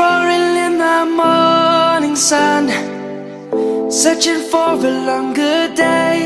roaring in the morning sun, searching for a longer day.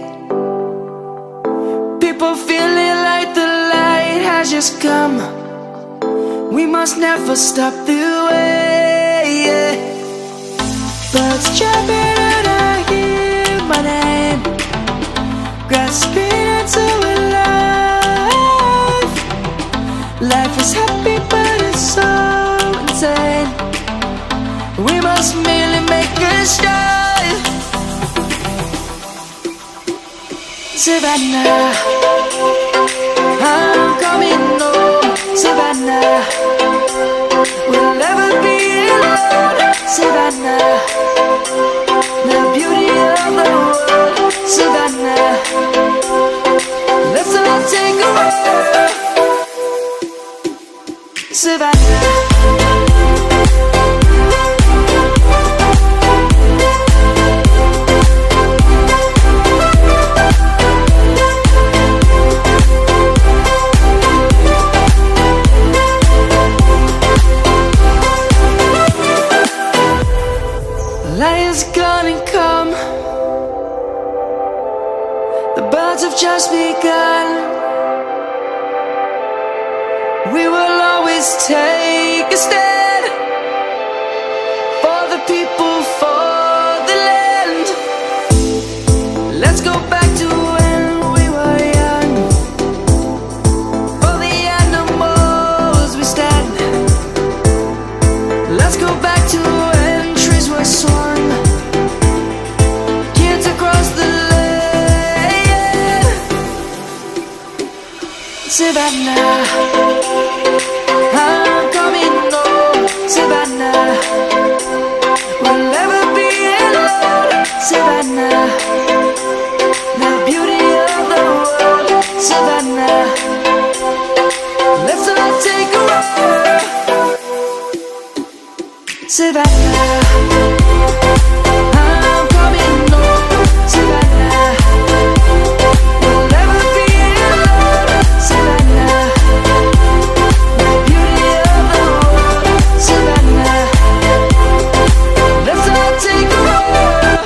People feeling like the light has just come. We must never stop the way. Birds jumping and I hear my name, grasping into a life. Life is happy but it's so insane. We must merely make a start. Savannah, I'm coming home. Savannah, we'll never be alone. Savannah, the beauty of the world. Savannah, let's all take a walk. Savannah. Lion's gonna come. The birds have just begun. We will always take a stand for the people, for the land. Let's go back to when we were young. For the animals we stand. Let's go back to when trees were swung, kids across the land. Savannah, I'm coming home. Savannah, we'll never be alone. Savannah, the beauty of the world. Savannah, let's all take a walk. Savannah, I'm coming home. Savannah, we'll never be alone. Savannah, the beauty of the world. Savannah, let's all take a walk.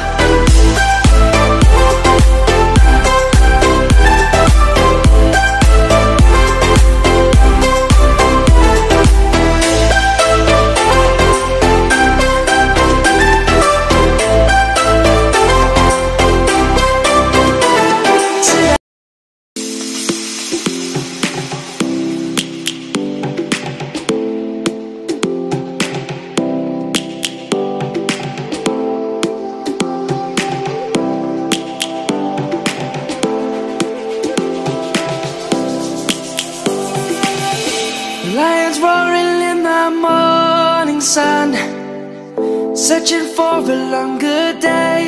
Lions roaring in the morning sun, searching for a longer day.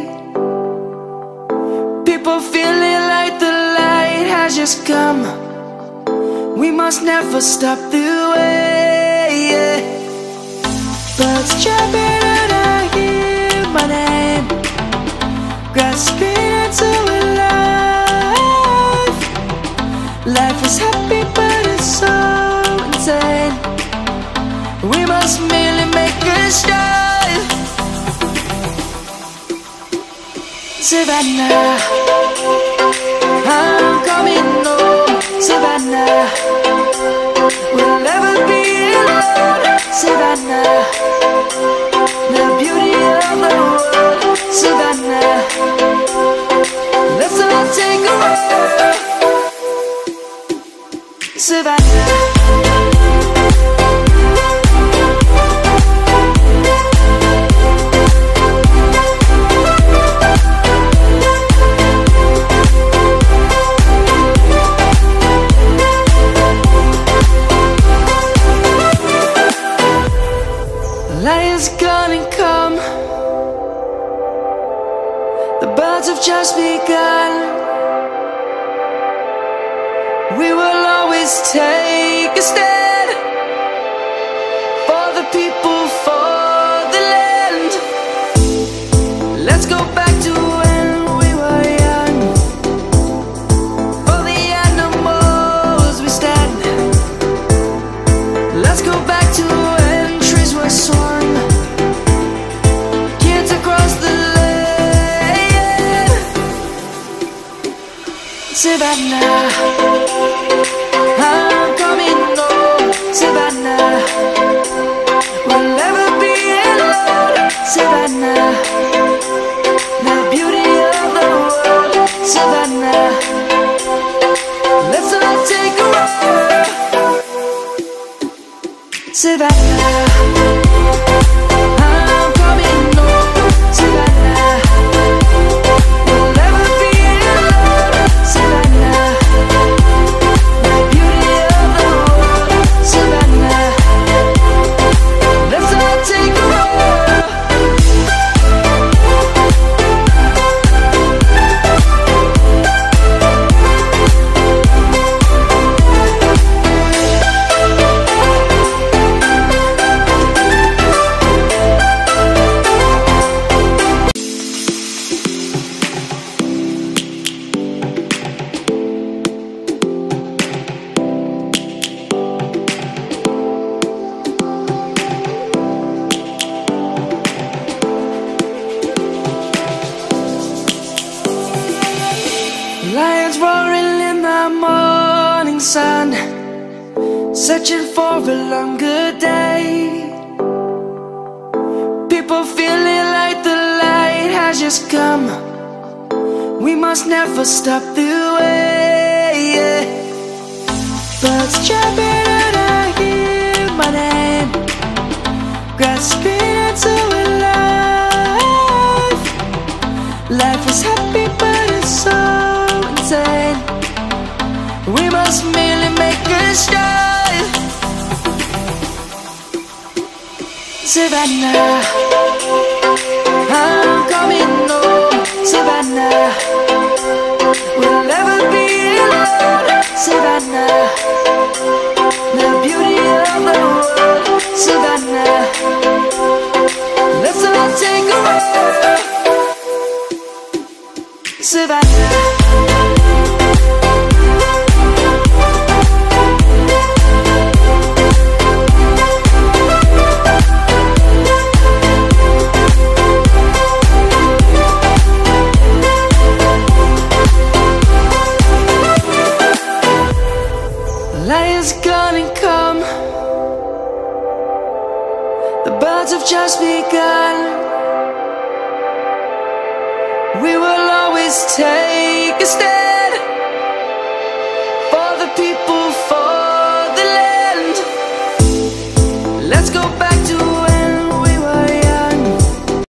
People feeling like the light has just come. We must never stop the way. Birds jumping and I hear my name, grasping into a life. Life is happy but it's so insane. We must merely make a start. Savannah, I'm coming home. Savannah, we'll never be alone. Savannah, the beauty of the world. Savannah, let's all take a walk. Savannah. Lion's gonna come. The birds have just begun. We will always take a stand for the people, for the land. Let's go back to when we were young. For the animals we stand. Let's go back to when trees were Savannah, I'm coming home, Savannah. We'll never be alone, Savannah. The beauty of the world, Savannah. Let's all take a walk, Savannah. I'm coming home, Savannah. We'll never be alone, Savannah. The beauty of the world, Savannah. Let's all take a walk. Lions roaring in the morning sun, searching for a longer day. People feeling like the light has just come. We must never stop the way. Birds chirping and I hear my name, grasping into a life. Life is happy but it's so insane. We must merely make a start. Savannah, I'm coming home, Savannah. We'll never be alone, Savannah. The beauty of the world, Savannah. Let's all take a walk, Savannah. Lion's gonna come. The birds have just begun. We will always take a stand.